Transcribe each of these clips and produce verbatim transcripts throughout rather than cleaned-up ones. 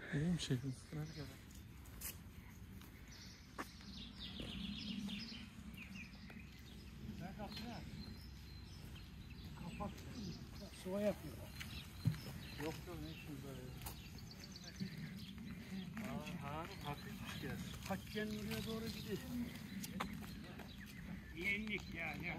İyi bir şey kız. Kapat. Sıva yapıyorlar. Yok yok ne işimiz var ya? Aa, hafifmiş gel. Hakikaten oraya doğru gidiyor. Yenlik ya ya.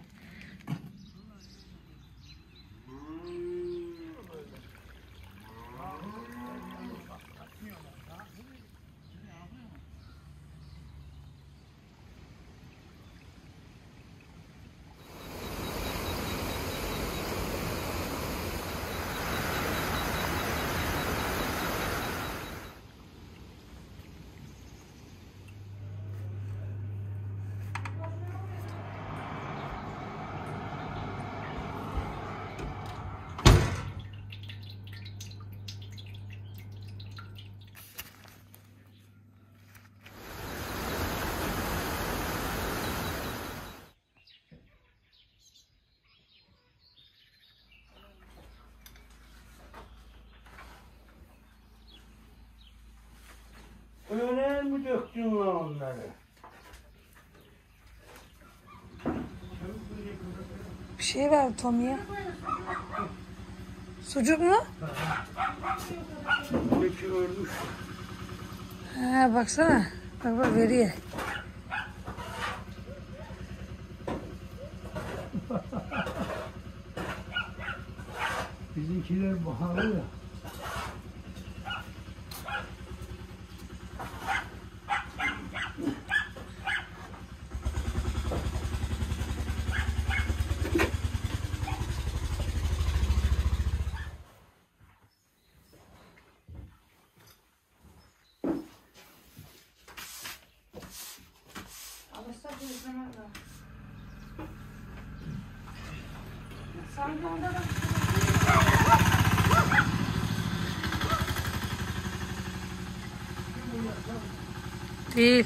Öyle mi döktün lan onları? Bir şey ver Tommy'ye. Sucuk mu? Peki ölmüş. He baksana. Bak bak veriyor. Bizimkiler baharlı ya. Alırsa bu yüzden var. Sanki onda da... Değil.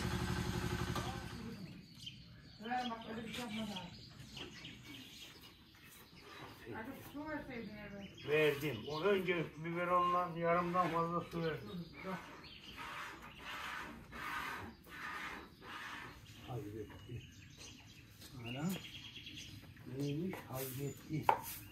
Ver bak öyle bir şey yapma daha. Artık su verseydin eve. Verdim. O önce biberonla yarımdan fazla su verdim. Halletti. Ana. Neymiş? Halletti.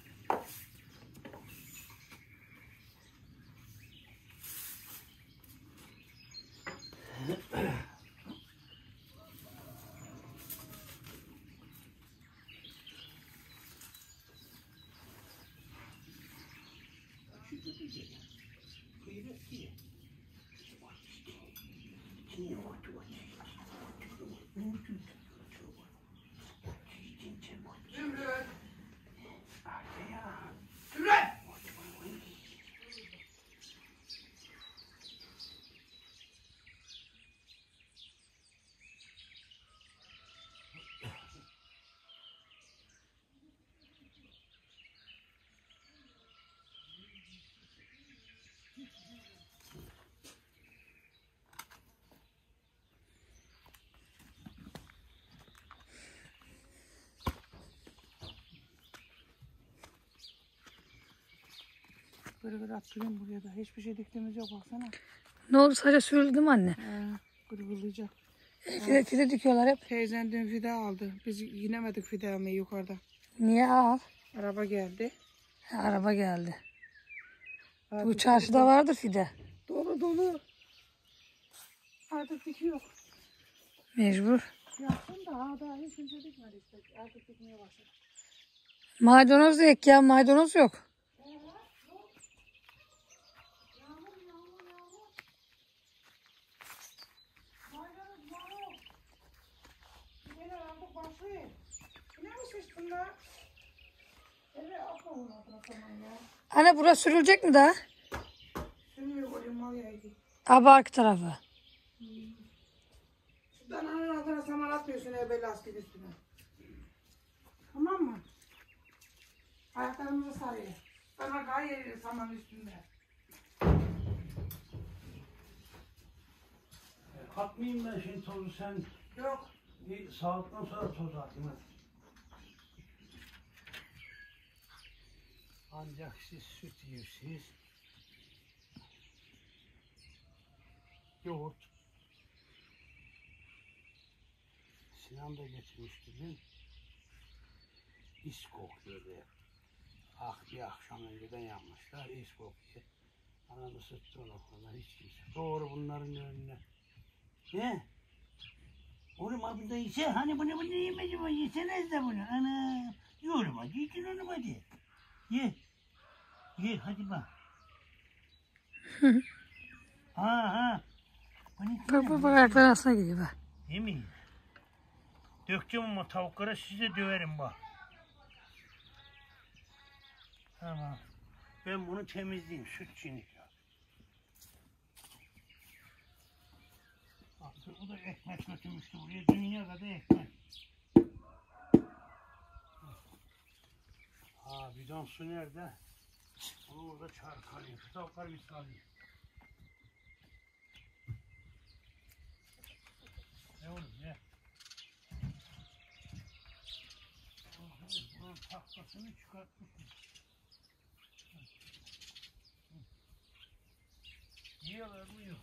Böyle böyle attırıyorum buraya da. Hiçbir şey diktiğimiz yok baksana. Ne oldu sadece sürüldü mü anne? Ee, gırgırlayacak. Fide, fide dikiyorlar hep. Teyzen dün fide aldı. Biz yinemedik fide almayı yukarıda. Niye al? Araba geldi. Ha, araba geldi. Artık Bu çarşıda vardır fide. dolu dolu. Artık dikiyor. Mecbur. Yaptım da ha daha hiç kimse dikmedi işte. Artık dikmeye başladı. Maydanoz da ek ya, maydanoz yok. Anne burası sürülecek mi daha? Sürmüyor koyun mal yaydı. Abi arka tarafı. Hmm. Şuradan anın altına saman atmıyorsun evvel lastiğin üstüne. Tamam mı? Ayaklarımızı sarıyor. Sana gayet saman üstünde. Atmayayım ben şimdi tozu sen. Yok. Bir sağlıktan sonra toz atayım hadi. Ancak siz süt yiyorsunuz. yoğurt. Sinan da getirmişti dün. İs kokuyordu. Ah bir akşam önceden yanmışlar. İs kokuyor. Anamı sıktı ona falan hiç kimse. Doğru bunların önüne. Ne? Oğlum abi da yese. Hani bunu bunu yemedi mi? Yeseniz de bunu. Ana. Yiyorum hadi. Yiyin onu hadi. Ye. Ye hadi bak. Ha ha. Bak bak bak ayaklar arasına gidiyor bak. Yemin. Dökeceğim ama tavuklara size döverim bak. Tamam. Ben bunu temizleyeyim. Süt çiğniyor. Bak o da ekmek götürmüştü buraya. Dünya kadar ekmek. Aa bidon su nerede? Onu orada çarkalıyor. Şu tavukları bir salayım. Ne oğlum ne? Bunun tahtasını çıkartmışım. Yiyorlar uyuyor.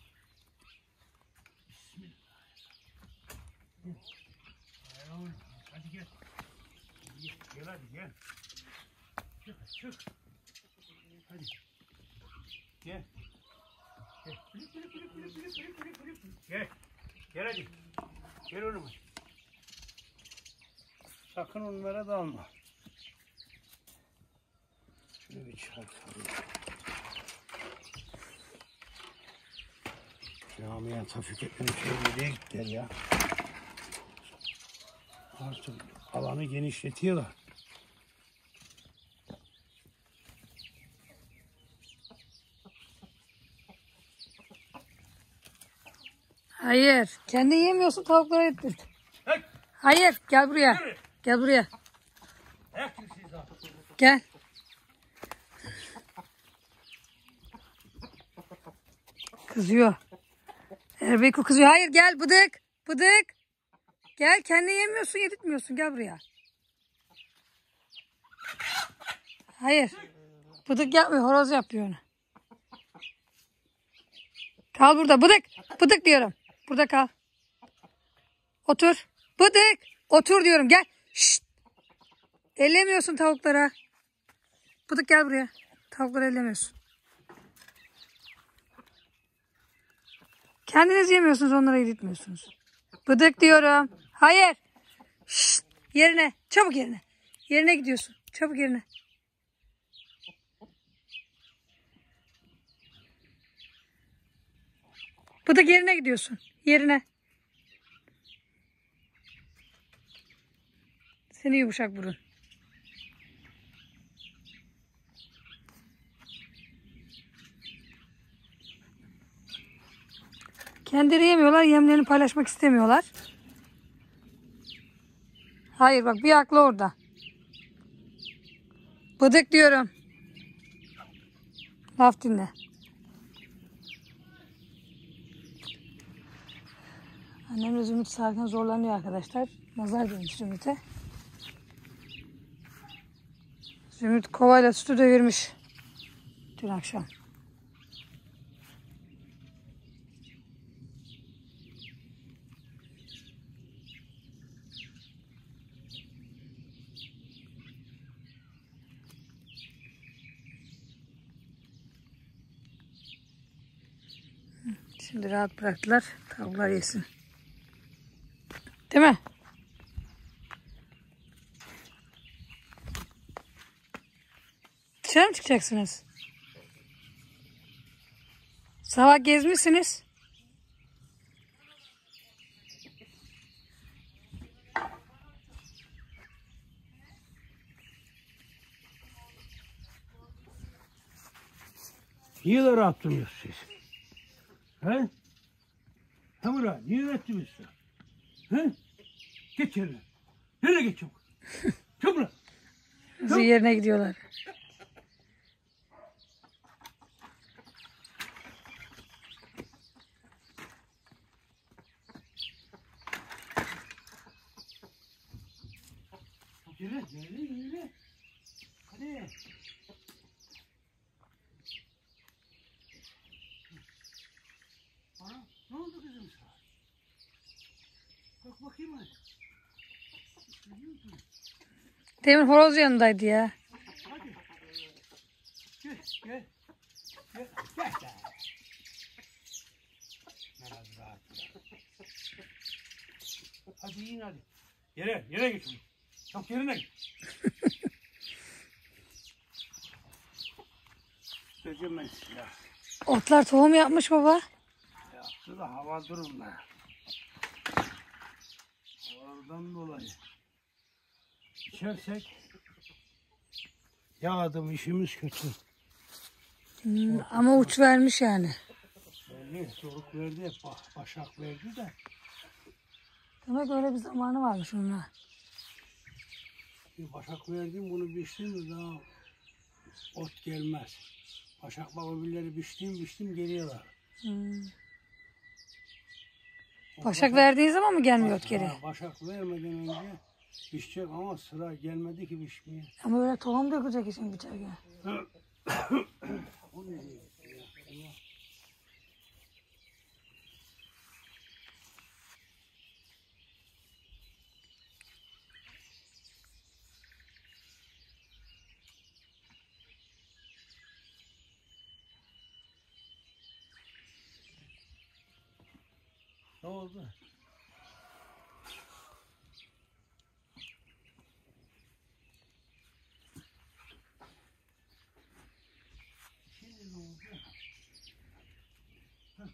Bismillahirrahmanirrahim. Hayır oğlum hadi gel. Gel, gel hadi gel. Çık çık. Hadi. Gel. Gel. Gel. Gel hadi. Gel oğlum hadi. Sakın onlara dalma. Şöyle bir çıkartalım. Camiye Tafik etmenin şöyle gittiler ya. Artık alanı genişletiyorlar. Hayır. Kendin yemiyorsun tavuklara ettir. Hey! Hayır. Gel buraya. Gel buraya. Ayak kimsiniz abi? Gel. Kızıyor. Erbeyko kızıyor. Hayır gel bıdık. Bıdık. Gel kendin yemiyorsun yedirtmiyorsun. Gel buraya. Hayır. Bıdık yapmıyor. Horoz yapıyor onu. Kal burada. Bıdık. Bıdık diyorum. Burada kal. Otur. Bıdık. Otur diyorum. Gel. Şşt. Ellemiyorsun tavuklara. Bıdık gel buraya. Tavukları ellemiyorsun. Kendiniz yemiyorsunuz onlara yedirtmiyorsunuz. Bıdık diyorum. Hayır. Şşt. Yerine. Çabuk yerine. Yerine gidiyorsun. Çabuk yerine. Bıdık yerine gidiyorsun. Yerine. Seni yumuşak burun. Kendileri yemiyorlar. Yemlerini paylaşmak istemiyorlar. Hayır bak bir aklı orada. Bıdık diyorum. Laf dinle. Annemle Zümrüt sarken zorlanıyor arkadaşlar. Nazar değmiş Zümrüt'e. Zümrüt kovayla sütü devirmiş. Dün akşam. Şimdi rahat bıraktılar. Tavuklar yesin. Değil mi? Dışarı mı çıkacaksınız? Sabah gezmişsiniz. Niye de rahat duruyorsunuz siz? He? Ha Murat, niye ürettiniz? He? Geç yerine. Nereye geç çabuk? Çabuk lan. Hızlı yerine gidiyorlar. Yürü, yürü, yürü. Hadi. Ana, ne Bak bakayım hadi. Demin horoz yanındaydı ya. Hadi. Gel gel. Gel. Gel. Gel. Biraz rahat. Hadi in hadi. Yere, yere geç. Çok yerine git. Söyleyeceğim ben size. Otlar tohum yapmış baba. Yaptı da hava durumda. Oradan dolayı. İçersek yağdım işimiz kötü. Hmm, ama uç vermiş yani. Belli, soluk verdi, ba- başak verdi de. Demek öyle bir zamanı varmış onunla. Bir başak verdim, bunu biçtim de daha ot gelmez. Başak bababilleri biçtim, biçtim geliyorlar. Hmm. O Başak verdiği zaman mı gelmiyor ot geri? Ha, başak vermeden önce biçecek ama sıra gelmedi ki biçmeye. Ama böyle tohum dökecek için biçerken. O nereye gitti ya? Allah. Ne oldu? Şimdi ne oldu? Heh.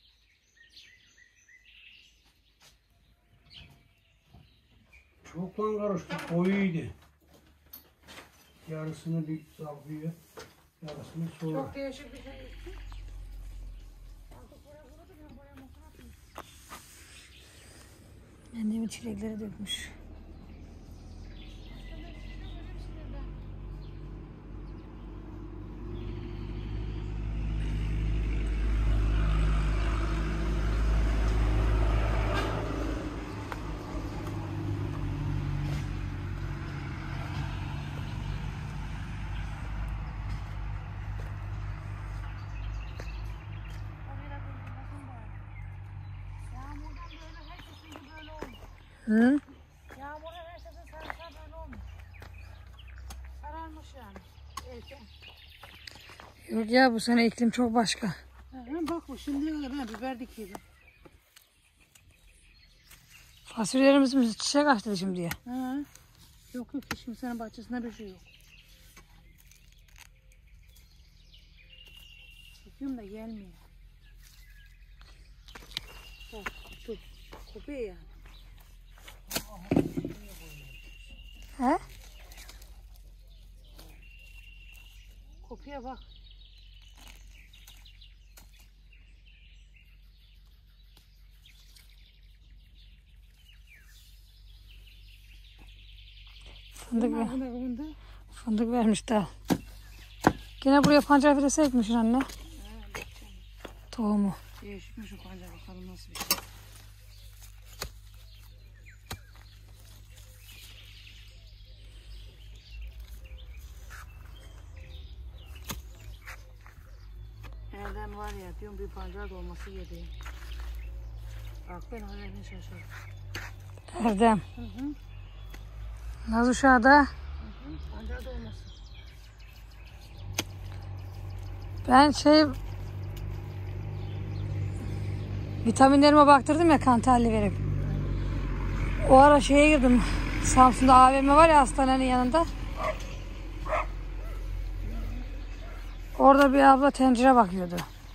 Çoktan karıştık, koyuydu. Yarısını bir saklıyor, yarısını sonra. Çok değişik bir şey. Annemin çilekleri dökmüş. Hı? Yağmurda herkese sarımsak böyle olmuş. Sararmış yani. Erken. Yok ya bu sene iklim çok başka. Hı, bak bu şimdiye kadar ben biber dikiyordum. Fasulyelerimiz çiçek açtı şimdi ya. Hı. Yok yok hiç kimsenin bahçesinde bir şey yok. Bakıyorum da gelmiyor. Bak şu kopuyor yani. He? Kopuya bak. Fındık, ver, Bunda bunda. fındık vermiş daha. Gene buraya pancar fidesi ekmişsin anne. Tohumu. Değişikmiş şu pancar bakalım nasıl bir şey. Erdem var ya diyorum bir pancar dolması yedi. Bak ben haline şaşırdım. Erdem. Hı hı. Naz uşağı da Pancar dolması. ben şey vitaminlerime baktırdım ya kan tahlili verip. O ara şeye girdim. Samsun'da A V M var ya hastanenin yanında. Orada bir abla tencere bakıyordu.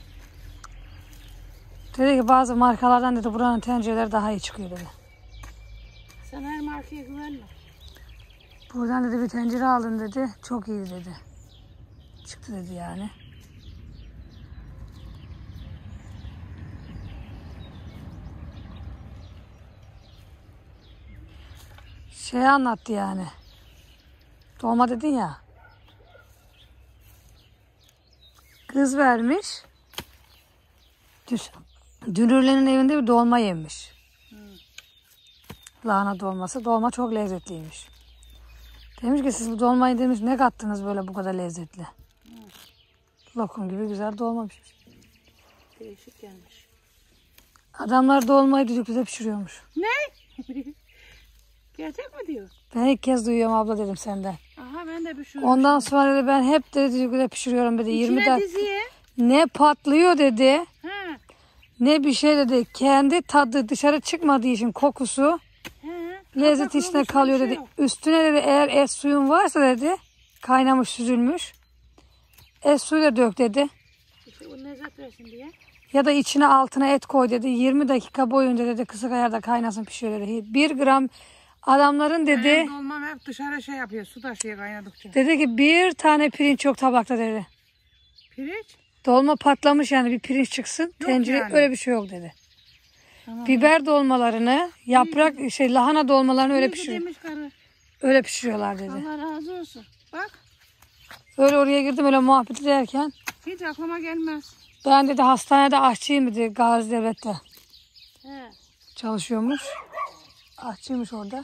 Dedi ki bazı markalardan dedi buranın tencereleri daha iyi çıkıyor dedi. Sen her markaya güvenme. Buradan dedi bir tencere alın dedi. Çok iyi dedi. Çıktı dedi yani. Şey anlattı yani. Dolma dedin ya. Kız vermiş. Düz, Dünürlerin evinde bir dolma yemiş. Hı. Lahana dolması. Dolma çok lezzetliymiş. Demiş ki siz bu dolmayı demiş ne kattınız böyle bu kadar lezzetli. Hı. Lokum gibi güzel dolma pişmiş. Değişik gelmiş. Adamlar dolmayı düdüklüde pişiriyormuş. Ne? Gerçek mi diyor? Ben ilk kez duyuyorum abla dedim senden. Aha ben de pişiriyorum. Ondan sonra dedi ben hep dedi de pişiriyorum dedi. yirmi İçine dakika. diziye. Ne patlıyor dedi. Ha. Ne bir şey dedi. Kendi tadı dışarı çıkmadığı için kokusu He. lezzet Kapak içine olmuş, kalıyor bir şey dedi. yok. Üstüne dedi eğer et suyun varsa dedi. Kaynamış süzülmüş. Et suyu da dök dedi. İşte o lezzet versin diye. Ya da içine altına et koy dedi. yirmi dakika boyunca dedi kısık ayarda kaynasın pişiyor dedi. bir gram adamların dedi. Benim dolmam hep dışarı şey yapıyor. Su taşıyor kaynadıkça. Dedi ki bir tane pirinç yok tabakta dedi. Pirinç. Dolma patlamış yani bir pirinç çıksın. Tencere yani. öyle bir şey yok dedi. Tamam. Biber dolmalarını, yaprak şey lahana dolmalarını öyle İyi ki pişiriyor. demiş karı. Öyle pişiriyorlar dedi. Allah razı olsun. Bak. Öyle oraya girdim öyle muhabbet ederken Hiç aklıma gelmez. ben dedi hastanede aşçıyım dedi Gazi Devlet'te He. çalışıyormuş. Aşçıymış orada.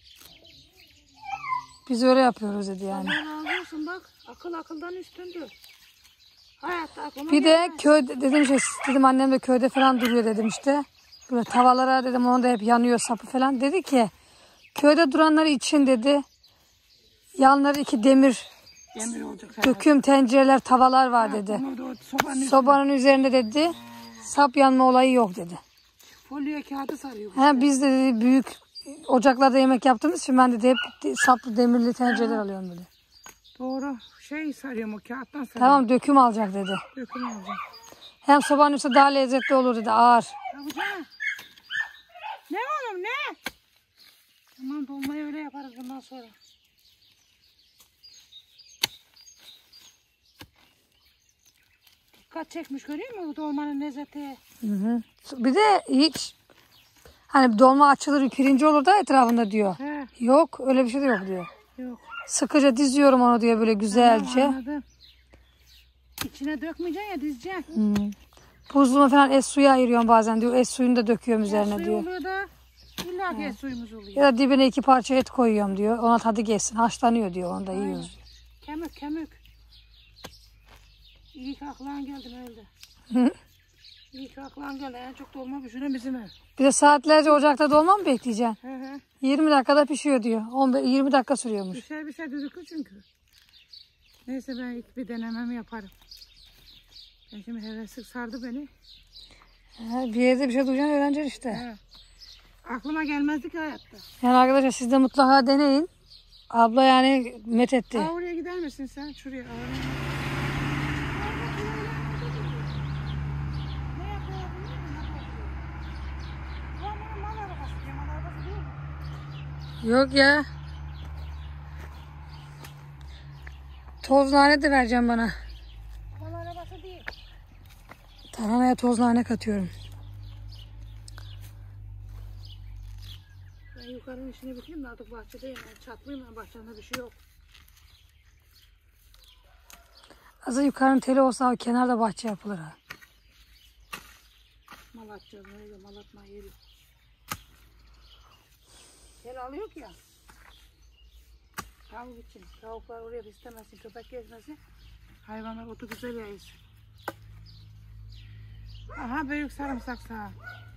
Biz öyle yapıyoruz dedi yani. Allah razı olsun bak. Akıl akıldan üstündür. Hayatta aklıma Bir de gelmez. köyde dedim işte dedim annem de köyde falan duruyor dedim işte. Böyle tavalara dedim onun da hep yanıyor sapı falan. Dedi ki köyde duranlar için dedi yanları iki demir Demir olacak. döküm tencereler tavalar var dedi. Bunu da o sobanın Sobanın üzerinde dedi sap yanma olayı yok dedi. folyo kağıdı sarıyor. He, biz de dedi, büyük ocaklarda yemek yaptığımız için ben de hep saplı demirli tencereler alıyorum dedi. Doğru. Şey sarıyorum o kağıttan sarıyorum. Tamam döküm alacak dedi. Döküm alacağım. Hem sobanın üstü daha lezzetli olur dedi ağır. Yapacağım. Ne oğlum ne? Tamam dolmayı öyle yaparız bundan sonra. Dikkat çekmiş görüyor musun bu dolmanın lezzeti? Hı hı. Bir de hiç hani dolma açılır pirinci olur da etrafında diyor. He. Yok öyle bir şey de yok diyor. Yok. Sıkıca diziyorum onu diyor böyle güzelce. Tamam, anladım. İçine dökmeyeceksin ya dizeceksin. Hı. Buzluğuna falan et suyu ayırıyorum bazen diyor. Et suyunu da döküyorum üzerine Suyu diyor. oluyor da illa ki et suyumuz oluyor. Ya da dibine iki parça et koyuyorum diyor. Ona tadı geçsin. Haşlanıyor diyor. Onu da yiyoruz diyor. Kemik kemik. İyi ki aklına geldin öyle. Hı. İyi ki aklına geldi. En çok dolma pişiren bizim ev. Bir de saatlerce ocakta dolma mı bekleyeceksin? He he. yirmi dakikada pişiyor diyor. on beş yirmi dakika sürüyormuş. Bir şey bir şey düdüklü çünkü. Neyse ben ilk bir denememi yaparım. Ben şimdi heveslik sardı beni. He, bir yerde bir şey duyacaksın öğreneceksin işte. He. Aklıma gelmezdi ki hayatta. Yani arkadaşlar siz de mutlaka deneyin. Abla yani met etti. Aa, oraya gider misin sen? Şuraya. Aa. Ne yapıyor? Ulan mal arabası diyor. Mal arabası değil mi? Yok ya. Toz nane de vereceğim bana. Mal arabası değil. Tarhanaya toz nane katıyorum. Ben yukarının işine bakayım da artık bahçedeyim. Ben çatlıyım ben bahçemde bir şey yok. Azı yukarının teli olsa o kenarda bahçe yapılır ha. Mal atacağız. Öyle mal atma yeri. Tel alıyor ya. Tavuk için. Tavuklar oraya istemesin. Köpek gezmesin. Hayvanlar otu güzel yayılsın. Aha büyük sarımsak sağ.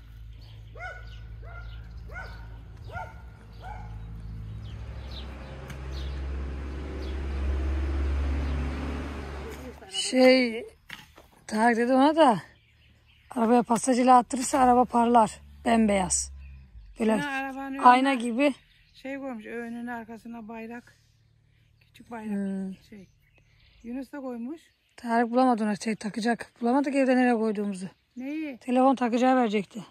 Şey Tarık dedi ona da arabaya pastacıyla attırırsa araba parlar. Bembeyaz. Böyle Ha, arabanın ayna önüne gibi. Şey koymuş önünün arkasına bayrak. Küçük bayrak. Hmm. Şey. Yunus da koymuş. Tarık bulamadı ona şey takacak. Bulamadık evde nereye koyduğumuzu. Neyi? Telefon takacağı verecekti.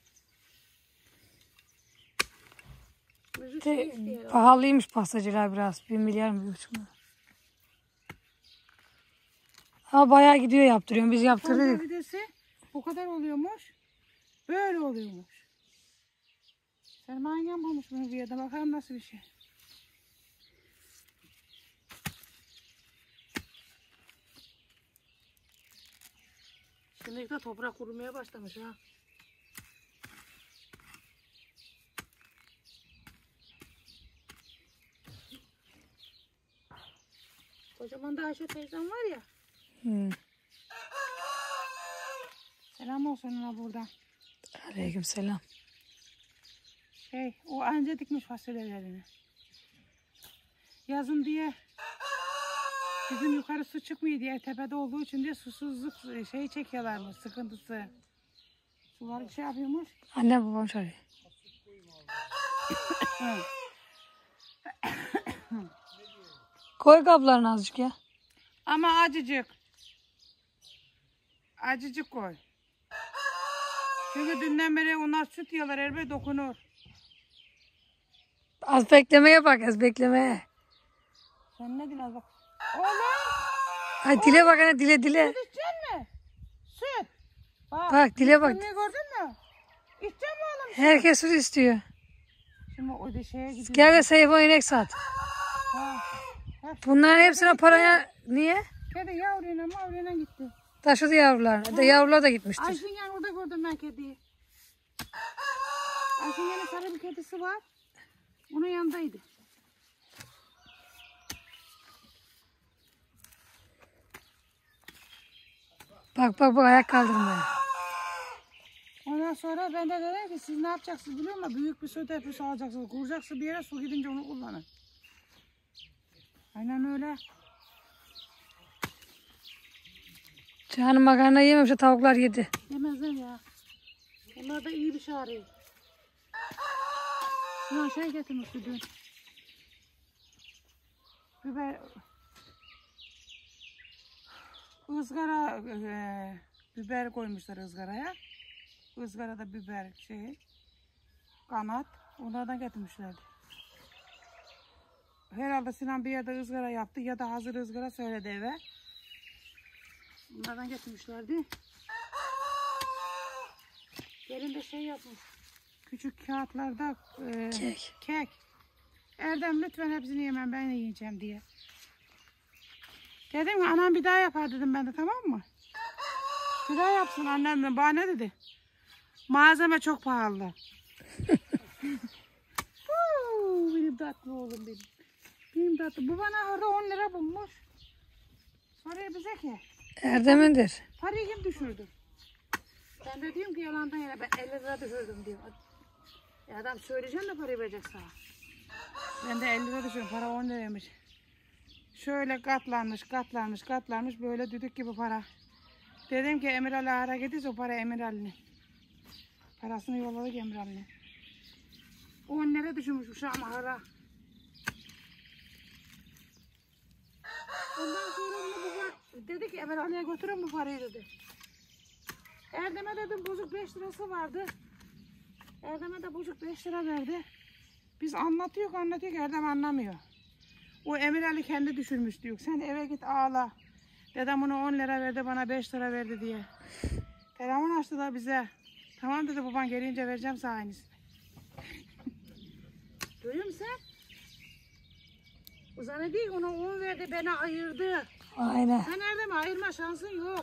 Müzik De, şey istiyor. pahalıymış pastacılar biraz. Bir milyar mı bir buçuk mu? Ama bayağı gidiyor yaptırıyorum. Biz Konca yaptırdık. videsi bu kadar oluyormuş. Böyle oluyormuş. Sen manyak bulmuş bunu bir yerde. Bakalım nasıl bir şey. Şimdi de toprak kurumaya başlamış ha. Kocaman da Ayşe teyzem var ya. Hmm. Selam olsun ona buradan. Aleyküm selam. Şey, o anca dikmiş fasulyelerini. Yazın diye bizim yukarı su çıkmıyor diye tepede olduğu için diye susuzluk şey çekiyorlarmış, sıkıntısı. Sular şey yapıyormuş. Annem babam çağırıyor. Koy kaplarını azıcık ya. Ama acıcık. Acıcık koy. Çünkü dünden beri onlar süt yiyorlar, elbette dokunur. Az beklemeye bak, az beklemeye. Sen ne diyorsun bak. Oğlum Ay dile bak anne, dile dile. süt içecek mi? Süt. Bak, Bak dile bak. ne gördün mü? İçecek mi oğlum? Herkes süt istiyor. Şimdi o da şeye gidiyor. Gel de Seyfo inek sat. Ha. Hep- Bunların hepsine paraya niye? Kedi yavruyla mavruyla gitti. Taşıdı yavrular. Da yavrular da gitmiştir. Ayşingen orada gördüm ben kediyi. Ayşingen'in sarı bir kedisi var. Onun yanındaydı. Bak bak bak, ayak kaldırmaya. Ondan sonra ben de dedim ki siz ne yapacaksınız biliyor musun? Büyük bir su deposu alacaksınız. Kuracaksınız bir yere, su gidince onu kullanın. Aynen öyle. Canım makarna yememiş, tavuklar yedi. Yemezler ya. Onlar da iyi bir şey arıyor. Şuna şey getirmişti dün. Biber... ızgara e, biber koymuşlar ızgaraya. Izgarada biber şey, kanat. Onlardan getirmişlerdi. Herhalde Sinan bir yerde ızgara yaptı ya da hazır ızgara söyledi eve. Bunlardan getirmişlerdi. Gelin de şey yapmış. Küçük kağıtlarda e, Kek. kek. Erdem lütfen hepsini yemem, ben de yiyeceğim diye. Dedim ki anam bir daha yapar dedim ben de, tamam mı? Bir daha yapsın annem de. Bana ne dedi? Malzeme çok pahalı. Huu, benim tatlı oğlum benim. Benim tatlı. Bu bana orada on lira bulmuş. Parayı bize ki. Erdem'indir. Parayı kim düşürdü? Ben de diyorum ki yalandan yere ben elli lira düşürdüm diyor. E adam söyleyeceğim de parayı verecek sana. Ben de elli lira düşürdüm. Para on liraymış. Şöyle katlanmış, katlanmış, katlanmış. Böyle düdük gibi para. Dedim ki Emir Ali ara gidiyse o para Emir Ali'nin. Parasını yolladık Emir Ali'ne. on lira düşürmüşmüş ama ara. Ondan sonra bunu baba dedi ki Emir Ali'ye götürün bu parayı dedi. Erdem'e dedim bozuk beş lirası vardı. Erdem'e de bozuk beş lira verdi. Biz anlatıyor anlatıyor ki Erdem anlamıyor. O Emir Ali kendi düşürmüş diyor. Sen eve git ağla. Dedem ona on lira verdi, bana beş lira verdi diye. Telefon açtı da bize. Tamam dedi baban gelince vereceğim sana aynısını. Görüyor musun sen? O zannediyor ona on verdi, beni ayırdı. Aynen. Sen Erdem'e ayırma şansın yok.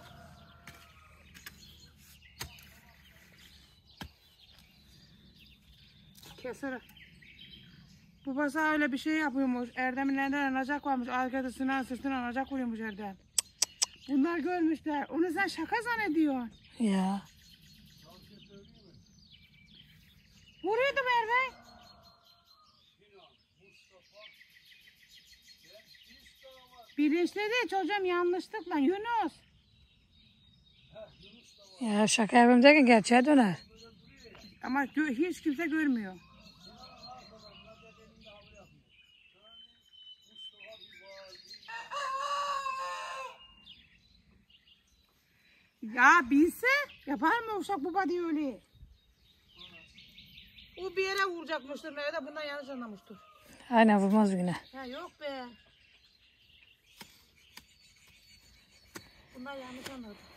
Keser. Babası öyle bir şey yapıyormuş. Erdem'in elinden anacak varmış. Arkasından sırtına anacak vuruyormuş Erdem. Bunlar görmüşler. Onu sen şaka zannediyorsun. Ya. Vuruyordu Merve. Bilinçli değil çocuğum, yanlışlıkla Yunus. Ya şaka yapayım derken gerçeğe döner. Ama gö- hiç kimse görmüyor. Ya bilse yapar mı uşak baba diye öyle. O bir yere vuracakmıştır Mehmet, bundan yanlış anlamıştır. Aynen, vurmaz yine. Ya yok be. Bundan yanlış anladı.